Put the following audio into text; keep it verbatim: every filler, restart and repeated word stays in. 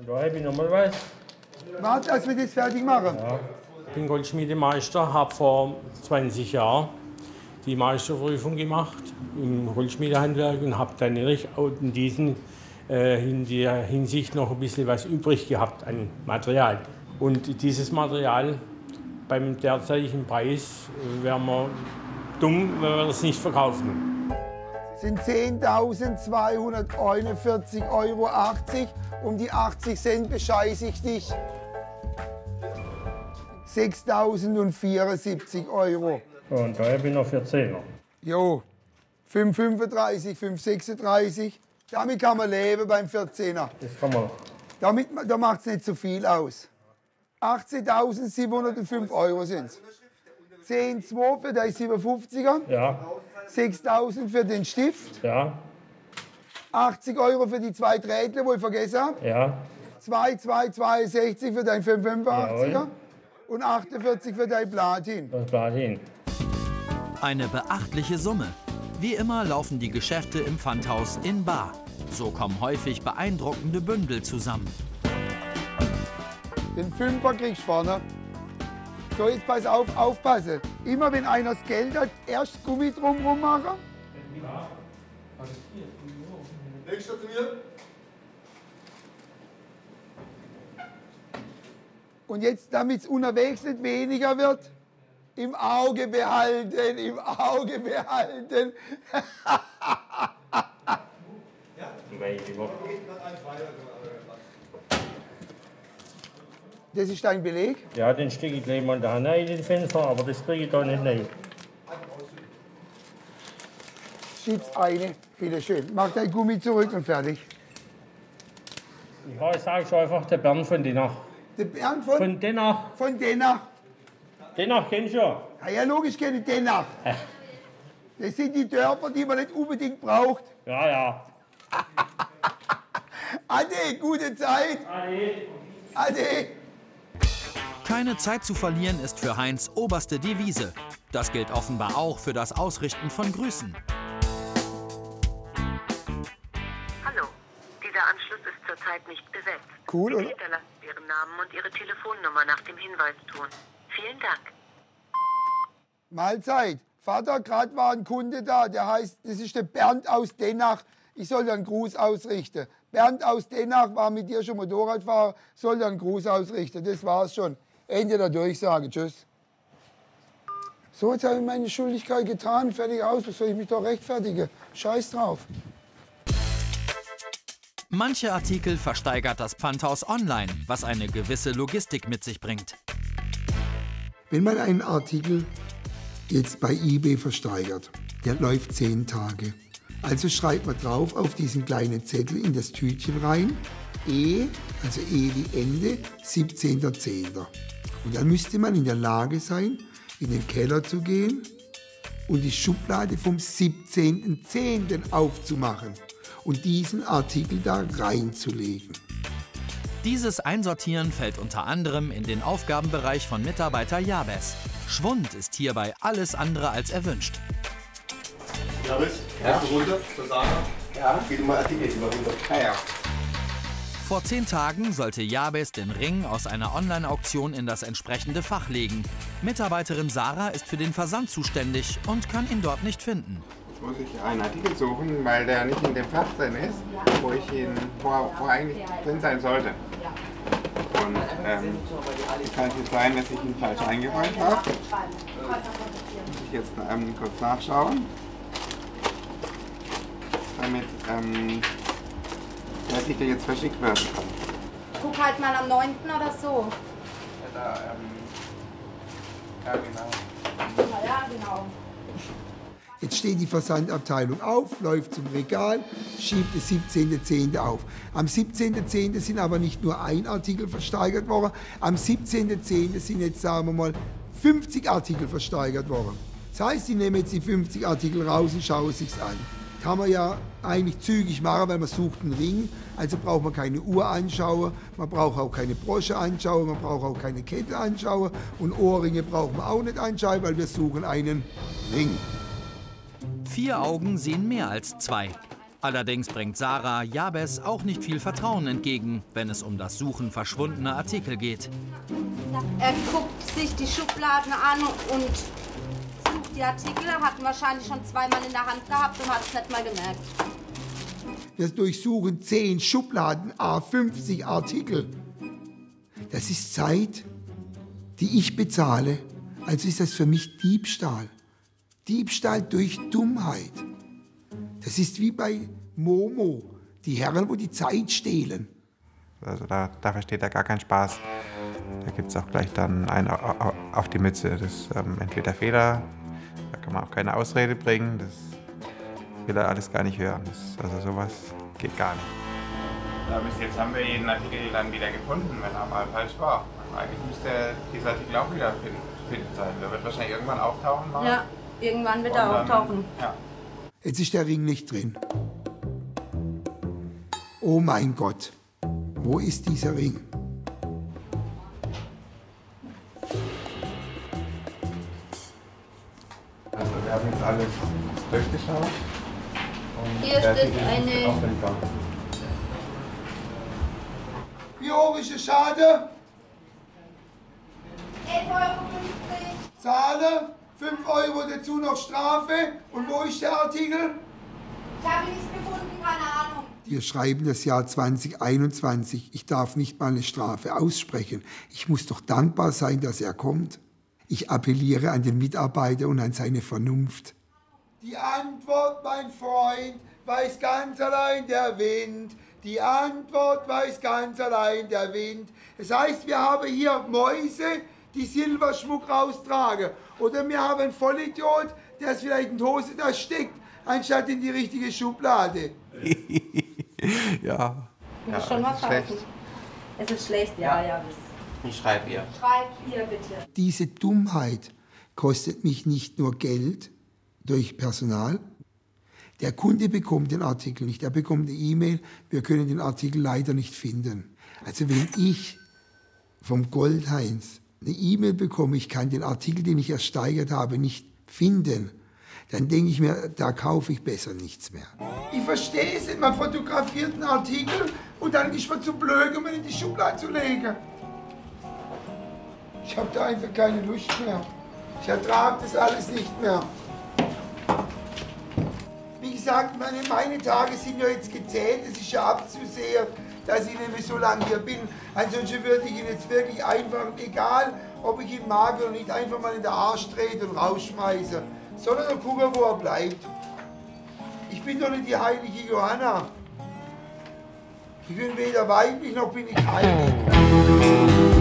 Und da habe ich noch mal was. Warte, dass wir das fertig machen. Ja. Ich bin Goldschmiedemeister, habe vor zwanzig Jahren die Meisterprüfung gemacht im Goldschmiedehandwerk und habe dann in, diesen, äh, in der Hinsicht noch ein bisschen was übrig gehabt an Material. Und dieses Material beim derzeitigen Preis äh, wären wir dumm, wenn wir das nicht verkaufen. Das sind zehntausendzweihunderteinundvierzig Euro achtzig. Um die achtzig Cent bescheiße ich dich. sechstausendvierundsiebzig Euro. Und da bin ich noch für Zehner. Jo, fünf fünfunddreißig, fünf sechsunddreißig. Damit kann man leben beim vierzehner. Das kann man. Damit, da macht es nicht so viel aus. achtzehntausendsiebenhundertfünf Euro sind es. zehn Komma zwei für den siebenundfünfziger. Ja. sechstausend für den Stift. Ja. achtzig Euro für die zwei Drähte, wo ich vergessen habe. Ja. zwei Komma zweihundertzweiundsechzig für dein fünfundfünfziger. Jawohl. Und achtundvierzig für dein Platin. Das Platin. Eine beachtliche Summe. Wie immer laufen die Geschäfte im Pfandhaus in bar. So kommen häufig beeindruckende Bündel zusammen. Den Fünfer kriegst du vorne. So, jetzt pass auf, aufpassen. Immer wenn einer das Geld hat, erst Gummi drumherum machen. Nächster zu mir. Und jetzt, damit es unterwegs nicht weniger wird, im Auge behalten, im Auge behalten. Das ist dein Beleg? Ja, den stecke ich gleich mal da rein in den Fenster, aber das kriege ich da nicht rein. Schieb's eine, bitteschön. Mach dein Gummi zurück und fertig. Ja, ich sage schon einfach der Bernd von Denach. Der Bernd von? Von Denach. Von Denach. Denach kennst du ja. Ja, ja, logisch kenne ich Denach. Das sind die Dörfer, die man nicht unbedingt braucht. Ja, ja. Ade, gute Zeit. Ade. Ade. Keine Zeit zu verlieren ist für Heinz oberste Devise. Das gilt offenbar auch für das Ausrichten von Grüßen. Hallo, dieser Anschluss ist zurzeit nicht besetzt. Cool, Bitte oder? hinterlassen Sie Ihren Namen und Ihre Telefonnummer nach dem Hinweiston. Vielen Dank. Mahlzeit. Vater, gerade war ein Kunde da, der heißt, das ist der Bernd aus Denach. Ich soll dir einen Gruß ausrichten. Bernd aus Denach war mit dir schon Motorradfahrer, soll dir einen Gruß ausrichten. Das war's schon. Ende der Durchsage. Tschüss. So, jetzt habe ich meine Schuldigkeit getan. Fertig aus. Was soll ich mich doch rechtfertigen? Scheiß drauf. Manche Artikel versteigert das Pfandhaus online, was eine gewisse Logistik mit sich bringt. Wenn man einen Artikel jetzt bei eBay versteigert, der läuft zehn Tage. Also schreibt man drauf auf diesen kleinen Zettel in das Tütchen rein, E, also E wie Ende, siebzehnter zehnter Und dann müsste man in der Lage sein, in den Keller zu gehen und die Schublade vom siebzehnten zehnten aufzumachen und diesen Artikel da reinzulegen. Dieses Einsortieren fällt unter anderem in den Aufgabenbereich von Mitarbeiter Jabez. Schwund ist hierbei alles andere als erwünscht. Jabez, ja? Gehst du runter zur Sarah? Ja. Geh du mal Artikel immer runter. Ja, ja. Vor zehn Tagen sollte Jabez den Ring aus einer Online-Auktion in das entsprechende Fach legen. Mitarbeiterin Sarah ist für den Versand zuständig und kann ihn dort nicht finden. Jetzt muss ich einen Artikel suchen, weil der nicht in dem Fach drin ist, wo ich ihn, wo, wo er eigentlich drin sein sollte. Und ähm, es kann jetzt sein, dass ich ihn falsch eingeräumt habe. Muss ich jetzt ähm, kurz nachschauen, damit ähm, der Artikel jetzt verschickt werden kann. Guck halt mal am neunten oder so. Ja, da, ähm, ja genau. Ja, ja, genau. Jetzt steht die Versandabteilung auf, läuft zum Regal, schiebt das siebzehnten zehnten auf. Am siebzehnten zehnten sind aber nicht nur ein Artikel versteigert worden, am siebzehnten zehnten sind jetzt, sagen wir mal, fünfzig Artikel versteigert worden. Das heißt, ich nehme jetzt die fünfzig Artikel raus und schaue es sich an. Kann man ja eigentlich zügig machen, weil man sucht einen Ring, also braucht man keine Uhr anschauen, man braucht auch keine Brosche anschauen, man braucht auch keine Kette anschauen und Ohrringe braucht man auch nicht anschauen, weil wir suchen einen Ring. Vier Augen sehen mehr als zwei. Allerdings bringt Sarah Jabez auch nicht viel Vertrauen entgegen, wenn es um das Suchen verschwundener Artikel geht. Er guckt sich die Schubladen an und sucht die Artikel, hat ihn wahrscheinlich schon zweimal in der Hand gehabt und hat es nicht mal gemerkt. Wir durchsuchen zehn Schubladen, a fünfzig Artikel. Das ist Zeit, die ich bezahle. Also ist das für mich Diebstahl. Diebstahl durch Dummheit. Das ist wie bei Momo, die Herren, wo die Zeit stehlen. Also da, da versteht er gar keinen Spaß. Da gibt es auch gleich dann einen auf die Mütze. Das ist ähm, entweder Fehler, da kann man auch keine Ausrede bringen. Das will er alles gar nicht hören. Das, also sowas geht gar nicht. Ja, bis jetzt haben wir jeden Artikel dann wieder gefunden, wenn er mal falsch war. Eigentlich müsste dieser Artikel auch wieder finden, finden sein. Der wird wahrscheinlich irgendwann auftauchen. Mal. Ja, irgendwann wird er auftauchen. Ja. Jetzt ist der Ring nicht drin. Oh mein Gott, wo ist dieser Ring? Also wir haben jetzt alles durchgeschaut. Und Hier steht eine... Wie hoch ist der Schade? elf Euro fünfzig. Zahle, fünf Euro dazu noch Strafe. Und wo ist der Artikel? Ich habe nichts gefunden, keine Ahnung. Wir schreiben das Jahr zweitausendeinundzwanzig. Ich darf nicht mal eine Strafe aussprechen. Ich muss doch dankbar sein, dass er kommt. Ich appelliere an den Mitarbeiter und an seine Vernunft. Die Antwort, mein Freund, weiß ganz allein der Wind. Die Antwort weiß ganz allein der Wind. Das heißt, wir haben hier Mäuse, die Silberschmuck raustragen. Oder wir haben einen Vollidiot, der es vielleicht in die Hose da steckt, anstatt in die richtige Schublade. Ja. Ich muss Ja, schon das was ist schlecht. saufen. Es ist schlecht, ja, ja. Ich schreibe ihr. Schreibt ihr bitte. Diese Dummheit kostet mich nicht nur Geld durch Personal. Der Kunde bekommt den Artikel nicht. Er bekommt eine E-Mail, wir können den Artikel leider nicht finden. Also wenn ich vom Goldheinz eine E-Mail bekomme, ich kann den Artikel, den ich ersteigert habe, nicht finden, dann denke ich mir, da kaufe ich besser nichts mehr. Ich verstehe es nicht, man fotografiert einen Artikel und dann ist man zu blöd, um ihn in die Schublade zu legen. Ich habe da einfach keine Lust mehr. Ich ertrage das alles nicht mehr. Wie gesagt, meine, meine Tage sind ja jetzt gezählt. Es ist ja abzusehen, dass ich nicht mehr so lange hier bin. Ansonsten würde ich ihn jetzt wirklich einfach, egal ob ich ihn mag oder nicht, einfach mal in den Arsch treten und rausschmeißen. Sondern gucken, wo er bleibt. Ich bin doch nicht die heilige Johanna. Ich bin weder weiblich noch bin ich heilig.